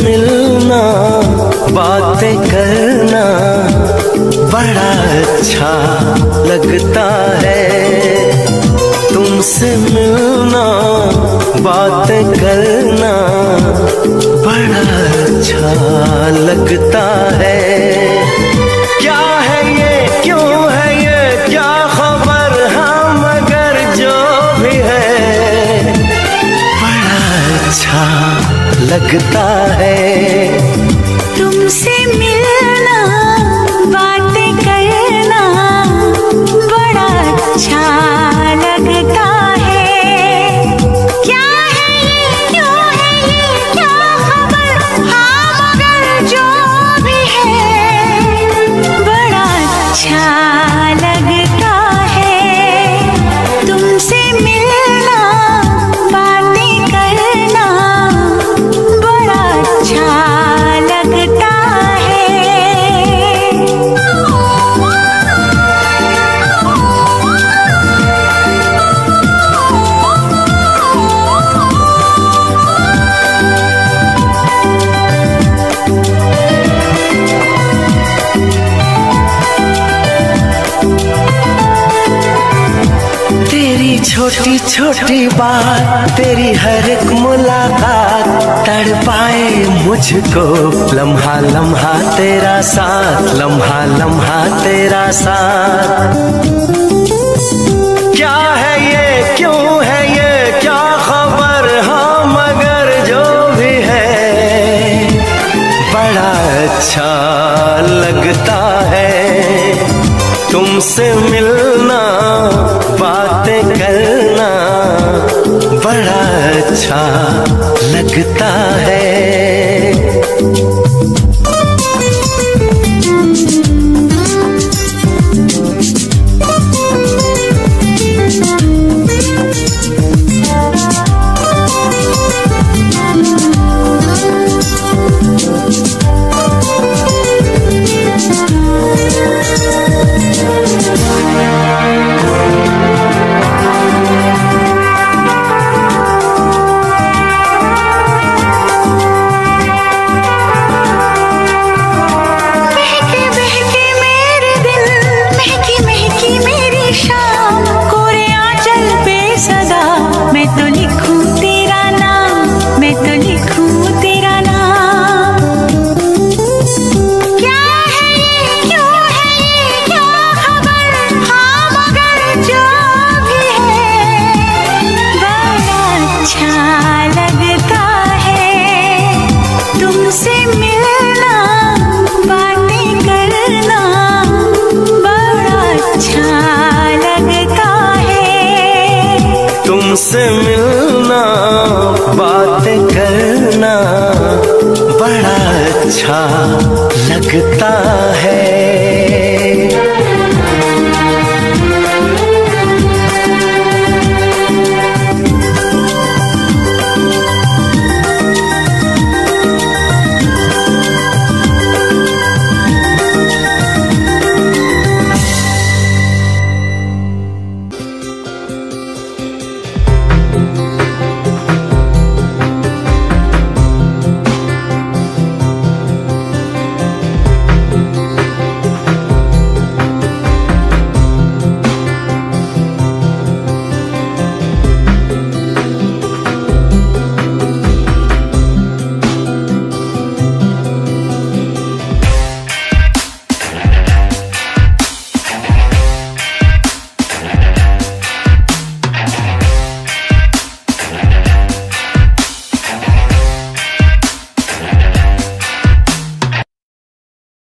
मिलना, बातें करना बड़ा अच्छा लगता है। तुमसे मिलना, बातें करना बड़ा अच्छा लगता है। क्या है ये, क्यों है ये, क्या खबर, हाँ मगर जो भी है बड़ा अच्छा लगता है। तुमसे मिलना, बातें करना बड़ा अच्छा लगता है। क्या है ये, क्यों है ये, क्या खबर, हाँ मगर जो भी है बड़ा अच्छा लगता है। तुमसे मिलना, बातें करना बड़ा अच्छा लगता है। तेरी छोटी छोटी बात, तेरी हर एक मुलाकात तड़पाए मुझको। लम्हा लम्हा तेरा साथ, लम्हा लम्हा तेरा साथ। क्या है ये, क्यों है ये, क्या खबर, हाँ मगर जो भी है बड़ा अच्छा लगता है। तुमसे मिलना, बातें करना बड़ा अच्छा लगता है। तुमसे मिलना, बातें करना बड़ा अच्छा लगता